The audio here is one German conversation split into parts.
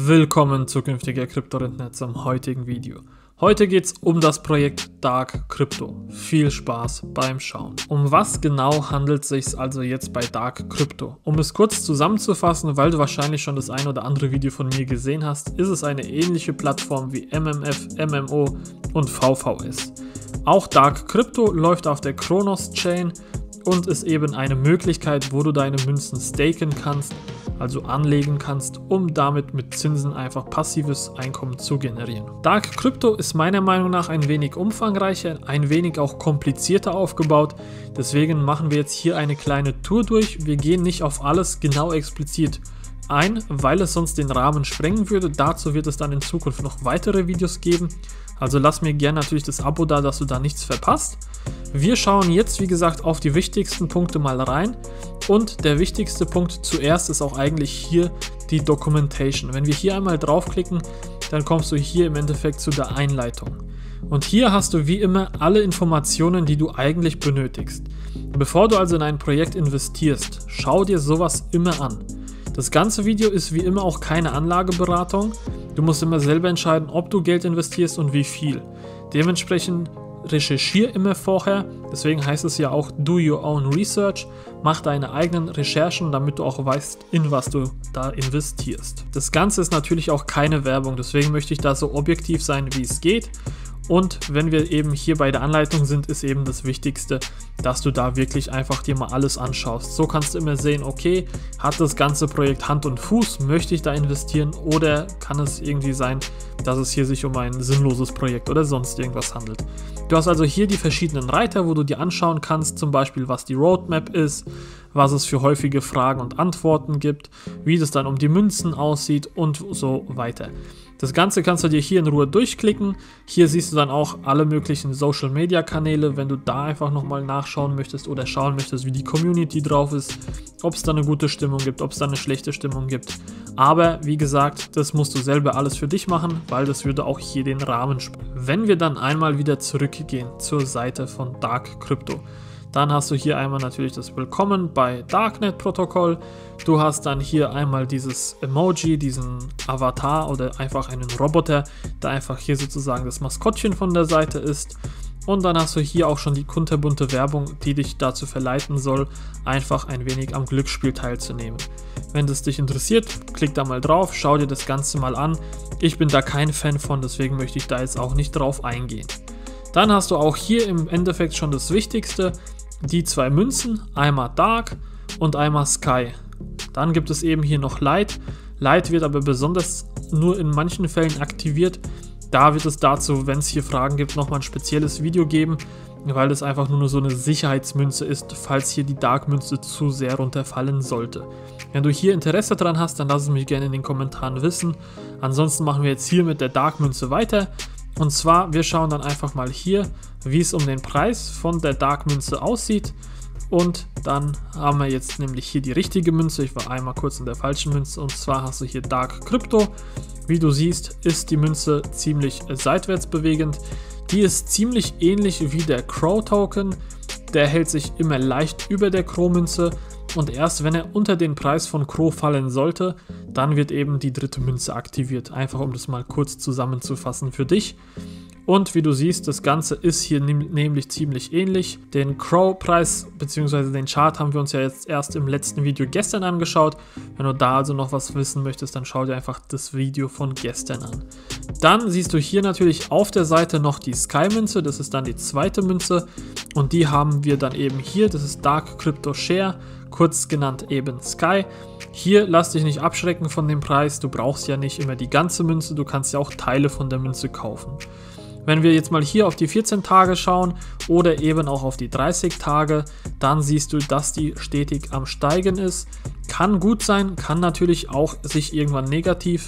Willkommen zukünftiger Kryptorentner zum heutigen Video. Heute geht es um das Projekt Dark Crypto. Viel Spaß beim Schauen. Um was genau handelt es sich also jetzt bei Dark Crypto? Um es kurz zusammenzufassen, weil du wahrscheinlich schon das ein oder andere Video von mir gesehen hast, ist es eine ähnliche Plattform wie MMF, MMO und VVS. Auch Dark Crypto läuft auf der Kronos Chain und ist eben eine Möglichkeit, wo du deine Münzen staken kannst, also anlegen kannst, um damit mit Zinsen einfach passives Einkommen zu generieren. Dark Crypto ist meiner Meinung nach ein wenig umfangreicher, ein wenig auch komplizierter aufgebaut, deswegen machen wir jetzt hier eine kleine Tour durch. Wir gehen nicht auf alles genau explizit ein, weil es sonst den Rahmen sprengen würde. Dazu wird es dann in Zukunft noch weitere Videos geben. Also lass mir gerne natürlich das Abo da, dass du da nichts verpasst. Wir schauen jetzt, wie gesagt, auf die wichtigsten Punkte mal rein. Und der wichtigste Punkt zuerst ist auch eigentlich hier die Documentation. Wenn wir hier einmal draufklicken, dann kommst du hier im Endeffekt zu der Einleitung. Und hier hast du wie immer alle Informationen, die du eigentlich benötigst. Bevor du also in ein Projekt investierst, schau dir sowas immer an. Das ganze Video ist wie immer auch keine Anlageberatung. Du musst immer selber entscheiden, ob du Geld investierst und wie viel. Dementsprechend recherchiere immer vorher, deswegen heißt es ja auch Do Your Own Research, mach deine eigenen Recherchen, damit du auch weißt, in was du da investierst. Das Ganze ist natürlich auch keine Werbung, deswegen möchte ich da so objektiv sein, wie es geht. Und wenn wir eben hier bei der Anleitung sind, ist eben das Wichtigste, dass du da wirklich einfach dir mal alles anschaust. So kannst du immer sehen, okay, hat das ganze Projekt Hand und Fuß, möchte ich da investieren oder kann es irgendwie sein, dass es hier sich um ein sinnloses Projekt oder sonst irgendwas handelt. Du hast also hier die verschiedenen Reiter, wo du dir anschauen kannst, zum Beispiel was die Roadmap ist, was es für häufige Fragen und Antworten gibt, wie das dann um die Münzen aussieht und so weiter. Das Ganze kannst du dir hier in Ruhe durchklicken. Hier siehst du dann auch alle möglichen Social Media Kanäle, wenn du da einfach nochmal nachschauen möchtest oder schauen möchtest, wie die Community drauf ist, ob es da eine gute Stimmung gibt, ob es da eine schlechte Stimmung gibt. Aber wie gesagt, das musst du selber alles für dich machen, weil das würde auch hier den Rahmen sprengen. Wenn wir dann einmal wieder zurückgehen zur Seite von Dark Crypto, dann hast du hier einmal natürlich das Willkommen bei Darknet Protokoll. Du hast dann hier einmal dieses Emoji, diesen Avatar oder einfach einen Roboter, der einfach hier sozusagen das Maskottchen von der Seite ist. Und dann hast du hier auch schon die kunterbunte Werbung, die dich dazu verleiten soll, einfach ein wenig am Glücksspiel teilzunehmen. Wenn das dich interessiert, klick da mal drauf, schau dir das Ganze mal an. Ich bin da kein Fan von, deswegen möchte ich da jetzt auch nicht drauf eingehen. Dann hast du auch hier im Endeffekt schon das Wichtigste, die zwei Münzen, einmal Dark und einmal Sky. Dann gibt es eben hier noch Light. Light wird aber besonders nur in manchen Fällen aktiviert. Da wird es dazu, wenn es hier Fragen gibt, nochmal ein spezielles Video geben, weil es einfach nur so eine Sicherheitsmünze ist, falls hier die Dark-Münze zu sehr runterfallen sollte. Wenn du hier Interesse dran hast, dann lass es mich gerne in den Kommentaren wissen. Ansonsten machen wir jetzt hier mit der Dark-Münze weiter. Und zwar, wir schauen dann einfach mal hier, wie es um den Preis von der Dark-Münze aussieht. Und dann haben wir jetzt nämlich hier die richtige Münze. Ich war einmal kurz in der falschen Münze. Und zwar hast du hier Dark Crypto. Wie du siehst, ist die Münze ziemlich seitwärts bewegend. Die ist ziemlich ähnlich wie der Crow Token. Der hält sich immer leicht über der Crow-Münze. Und erst wenn er unter den Preis von Crow fallen sollte, dann wird eben die dritte Münze aktiviert. Einfach um das mal kurz zusammenzufassen für dich. Und wie du siehst, das Ganze ist hier nämlich ziemlich ähnlich. Den Crow-Preis bzw. den Chart haben wir uns ja jetzt erst im letzten Video gestern angeschaut. Wenn du da also noch was wissen möchtest, dann schau dir einfach das Video von gestern an. Dann siehst du hier natürlich auf der Seite noch die Sky-Münze. Das ist dann die zweite Münze. Und die haben wir dann eben hier. Das ist Dark Crypto Share, kurz genannt eben Sky. Hier lass dich nicht abschrecken von dem Preis. Du brauchst ja nicht immer die ganze Münze. Du kannst ja auch Teile von der Münze kaufen. Wenn wir jetzt mal hier auf die 14 Tage schauen oder eben auch auf die 30 Tage, dann siehst du, dass die stetig am Steigen ist. Kann gut sein, kann natürlich auch sich irgendwann negativ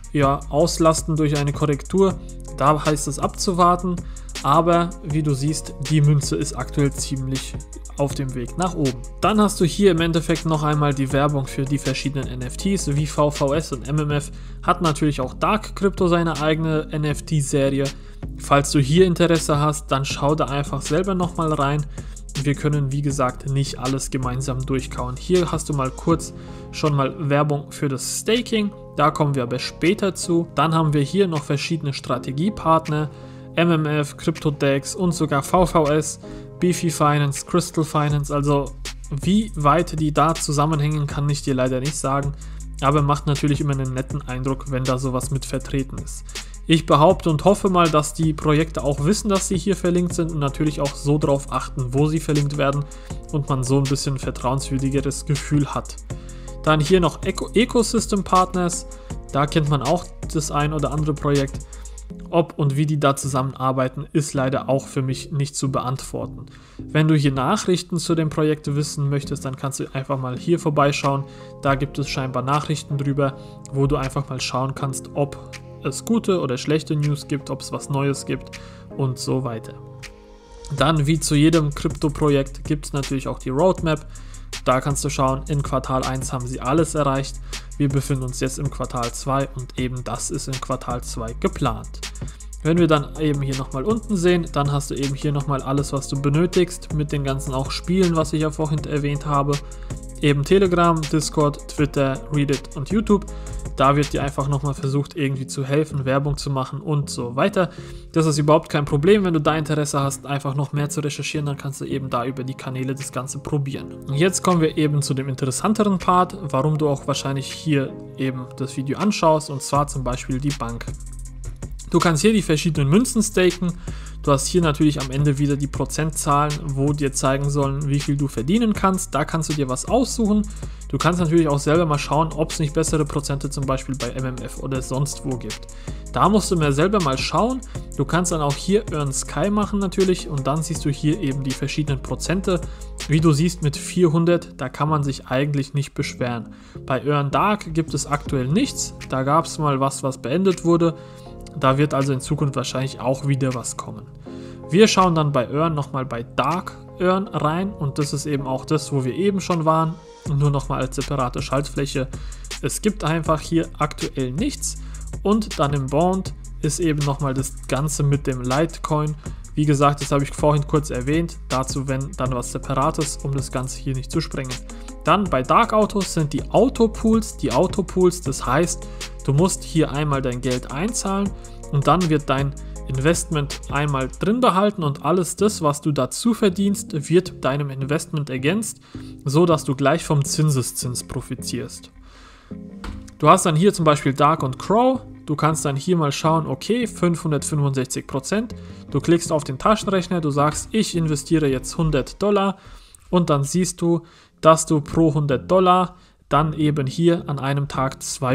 auslasten durch eine Korrektur. Da heißt es abzuwarten, aber wie du siehst, die Münze ist aktuell ziemlich auf dem Weg nach oben. Dann hast du hier im Endeffekt noch einmal die Werbung für die verschiedenen NFTs, wie VVS und MMF hat natürlich auch Dark Crypto seine eigene NFT-Serie. Falls du hier Interesse hast, dann schau da einfach selber nochmal rein. wir können wie gesagt nicht alles gemeinsam durchkauen. Hier hast du mal kurz schon mal Werbung für das Staking, da kommen wir aber später zu. Dann haben wir hier noch verschiedene Strategiepartner, MMF, CryptoDex und sogar VVS, Beefy Finance, Crystal Finance. Also wie weit die da zusammenhängen, kann ich dir leider nicht sagen, aber macht natürlich immer einen netten Eindruck, wenn da sowas mit vertreten ist. Ich behaupte und hoffe mal, dass die Projekte auch wissen, dass sie hier verlinkt sind und natürlich auch so darauf achten, wo sie verlinkt werden und man so ein bisschen vertrauenswürdigeres Gefühl hat. Dann hier noch Ecosystem Partners, da kennt man auch das ein oder andere Projekt. Ob und wie die da zusammenarbeiten, ist leider auch für mich nicht zu beantworten. Wenn du hier Nachrichten zu dem Projekt wissen möchtest, dann kannst du einfach mal hier vorbeischauen. Da gibt es scheinbar Nachrichten drüber, wo du einfach mal schauen kannst, ob es gute oder schlechte News gibt, ob es was Neues gibt und so weiter. Dann, wie zu jedem Krypto-Projekt, gibt es natürlich auch die Roadmap. Da kannst du schauen, in Quartal 1 haben sie alles erreicht. Wir befinden uns jetzt im Quartal 2 und eben das ist in Quartal 2 geplant. Wenn wir dann eben hier nochmal unten sehen, dann hast du eben hier nochmal alles, was du benötigst, mit den ganzen auch Spielen, was ich ja vorhin erwähnt habe. Eben Telegram, Discord, Twitter, Reddit und YouTube. Da wird dir einfach nochmal versucht, irgendwie zu helfen, Werbung zu machen und so weiter. Das ist überhaupt kein Problem, wenn du da Interesse hast, einfach noch mehr zu recherchieren, dann kannst du eben da über die Kanäle das Ganze probieren. Und jetzt kommen wir eben zu dem interessanteren Part, warum du auch wahrscheinlich hier eben das Video anschaust, und zwar zum Beispiel die Bank. Du kannst hier die verschiedenen Münzen staken. Du hast hier natürlich am Ende wieder die Prozentzahlen, wo dir zeigen sollen, wie viel du verdienen kannst. Da kannst du dir was aussuchen. Du kannst natürlich auch selber mal schauen, ob es nicht bessere Prozente zum Beispiel bei MMF oder sonst wo gibt. Da musst du mir selber mal schauen. Du kannst dann auch hier Earn Sky machen natürlich und dann siehst du hier eben die verschiedenen Prozente. Wie du siehst mit 400, da kann man sich eigentlich nicht beschweren. Bei Earn Dark gibt es aktuell nichts. Da gab es mal was beendet wurde. Da wird also in Zukunft wahrscheinlich auch wieder was kommen. Wir schauen dann bei Earn nochmal bei Dark Earn rein und das ist eben auch das, wo wir eben schon waren, nur nochmal als separate Schaltfläche. Es gibt einfach hier aktuell nichts und dann im Bond ist eben nochmal das Ganze mit dem Litecoin. Wie gesagt, das habe ich vorhin kurz erwähnt, dazu wenn dann was Separates, um das Ganze hier nicht zu sprengen. Dann bei Dark Autos sind die Autopools. Das heißt, du musst hier einmal dein Geld einzahlen und dann wird dein Investment einmal drin behalten und alles das, was du dazu verdienst, wird deinem Investment ergänzt, so dass du gleich vom Zinseszins profitierst. Du hast dann hier zum Beispiel Dark und Crow. Du kannst dann hier mal schauen, okay, 565%. Du klickst auf den Taschenrechner, du sagst, ich investiere jetzt $100 und dann siehst du, dass du pro $100 dann eben hier an einem Tag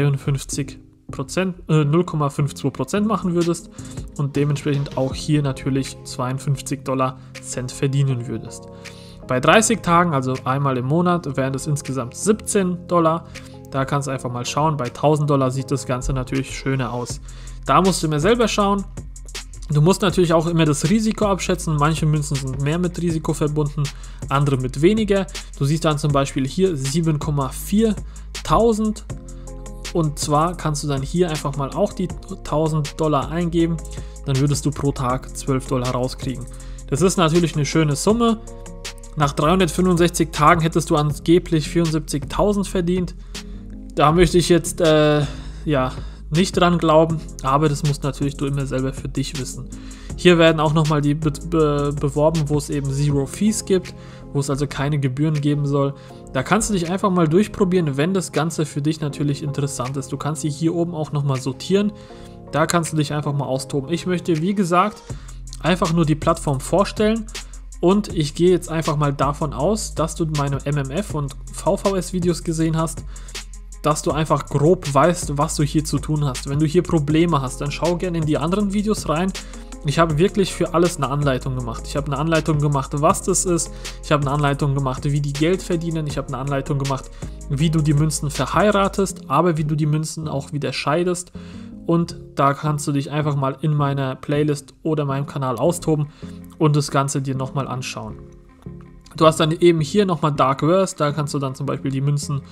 0,52% machen würdest und dementsprechend auch hier natürlich $52 verdienen würdest. Bei 30 Tagen, also einmal im Monat, wären das insgesamt $17. Da kannst du einfach mal schauen. Bei $1000 sieht das Ganze natürlich schöner aus. Da musst du mir selber schauen. Du musst natürlich auch immer das Risiko abschätzen. Manche Münzen sind mehr mit Risiko verbunden, andere mit weniger. Du siehst dann zum Beispiel hier 7,4000. Und zwar kannst du dann hier einfach mal auch die $1000 eingeben. Dann würdest du pro Tag $12 rauskriegen. Das ist natürlich eine schöne Summe. Nach 365 Tagen hättest du angeblich 74.000 verdient. Da möchte ich jetzt nicht dran glauben, aber das musst natürlich du immer selber für dich wissen. Hier werden auch nochmal die beworben, wo es eben Zero Fees gibt, wo es also keine Gebühren geben soll. Da kannst du dich einfach mal durchprobieren, wenn das Ganze für dich natürlich interessant ist. Du kannst sie hier oben auch nochmal sortieren. Da kannst du dich einfach mal austoben. Ich möchte, wie gesagt, einfach nur die Plattform vorstellen. Und ich gehe jetzt einfach mal davon aus, dass du meine MMF und VVS Videos gesehen hast, dass du einfach grob weißt, was du hier zu tun hast. Wenn du hier Probleme hast, dann schau gerne in die anderen Videos rein. Ich habe wirklich für alles eine Anleitung gemacht. Ich habe eine Anleitung gemacht, was das ist. Ich habe eine Anleitung gemacht, wie die Geld verdienen. Ich habe eine Anleitung gemacht, wie du die Münzen verheiratest, aber wie du die Münzen auch wieder scheidest. Und da kannst du dich einfach mal in meiner Playlist oder meinem Kanal austoben und das Ganze dir nochmal anschauen. Du hast dann eben hier nochmal Dark Verse, da kannst du dann zum Beispiel die Münzen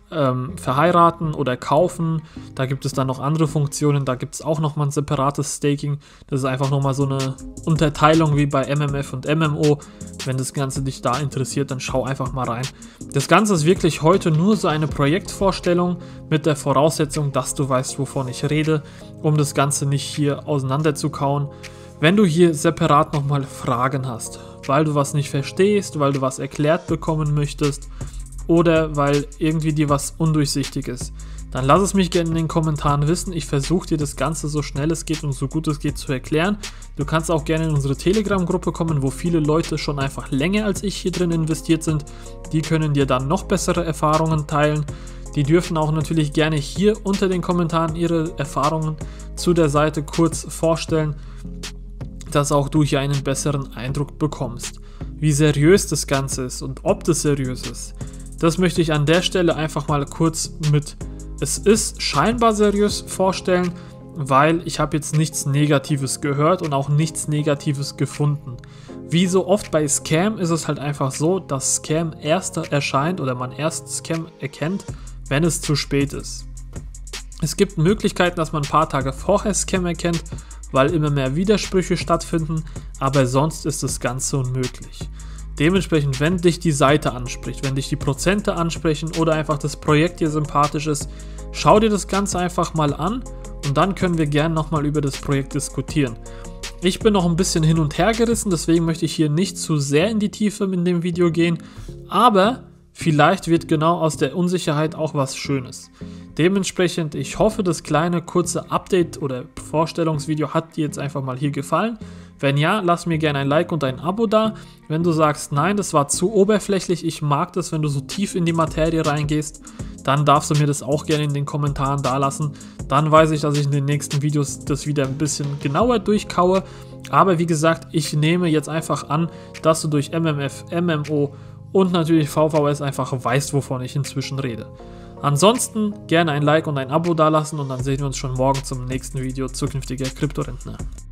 verheiraten oder kaufen. Da gibt es dann noch andere Funktionen, da gibt es auch nochmal ein separates Staking. Das ist einfach nochmal so eine Unterteilung wie bei MMF und MMO. Wenn das Ganze dich da interessiert, dann schau einfach mal rein. Das Ganze ist wirklich heute nur so eine Projektvorstellung mit der Voraussetzung, dass du weißt, wovon ich rede, um das Ganze nicht hier auseinanderzukauen. Wenn du hier separat nochmal Fragen hast, weil du was nicht verstehst, weil du was erklärt bekommen möchtest, oder weil irgendwie dir was undurchsichtig ist, dann lass es mich gerne in den Kommentaren wissen. Ich versuche dir das Ganze so schnell es geht und so gut es geht zu erklären. Du kannst auch gerne in unsere Telegram-Gruppe kommen, wo viele Leute schon einfach länger als ich hier drin investiert sind. Die können dir dann noch bessere Erfahrungen teilen. Die dürfen auch natürlich gerne hier unter den Kommentaren ihre Erfahrungen zu der Seite kurz vorstellen, dass auch du hier einen besseren Eindruck bekommst. Wie seriös das Ganze ist und ob das seriös ist, das möchte ich an der Stelle einfach mal kurz mit "Es ist scheinbar seriös" vorstellen, weil ich habe jetzt nichts Negatives gehört und auch nichts Negatives gefunden. Wie so oft bei Scam ist es halt einfach so, dass Scam erst erscheint oder man erst Scam erkennt, wenn es zu spät ist. Es gibt Möglichkeiten, dass man ein paar Tage vorher Scam erkennt, weil immer mehr Widersprüche stattfinden, aber sonst ist das Ganze unmöglich. Dementsprechend, wenn dich die Seite anspricht, wenn dich die Prozente ansprechen oder einfach das Projekt dir sympathisch ist, schau dir das Ganze einfach mal an und dann können wir gerne nochmal über das Projekt diskutieren. Ich bin noch ein bisschen hin und her gerissen, deswegen möchte ich hier nicht zu sehr in die Tiefe in dem Video gehen, aber vielleicht wird genau aus der Unsicherheit auch was Schönes. Dementsprechend, ich hoffe, das kleine kurze Update oder Vorstellungsvideo hat dir jetzt einfach mal hier gefallen. Wenn ja, lass mir gerne ein Like und ein Abo da. Wenn du sagst, nein, das war zu oberflächlich, ich mag das, wenn du so tief in die Materie reingehst, dann darfst du mir das auch gerne in den Kommentaren da lassen. Dann weiß ich, dass ich in den nächsten Videos das wieder ein bisschen genauer durchkaue. Aber wie gesagt, ich nehme jetzt einfach an, dass du durch MMF, MMO und natürlich VVS einfach weißt, wovon ich inzwischen rede. Ansonsten gerne ein Like und ein Abo dalassen und dann sehen wir uns schon morgen zum nächsten Video zukünftiger Kryptorentner.